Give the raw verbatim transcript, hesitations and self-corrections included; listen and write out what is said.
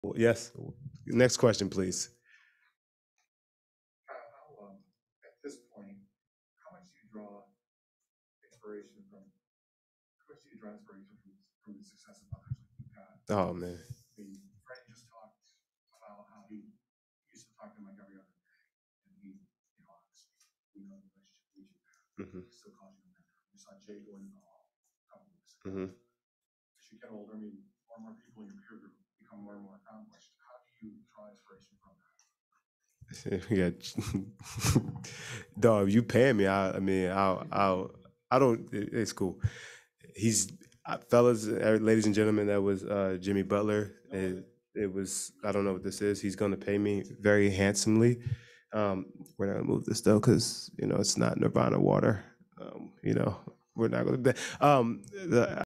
Yes. Next question, please. Oh man. Hmm. Hmm. Yeah. Dog, you paying me. I, I mean, I'll, I'll, I don't, it- it's cool. He's, uh, fellas, uh, ladies and gentlemen, that was uh, Jimmy Butler. It, it was, I don't know what this is. He's going to pay me very handsomely. Um, we're not going to move this though, because, you know, it's not Nirvana water. Um, you know, we're not going to, um, the,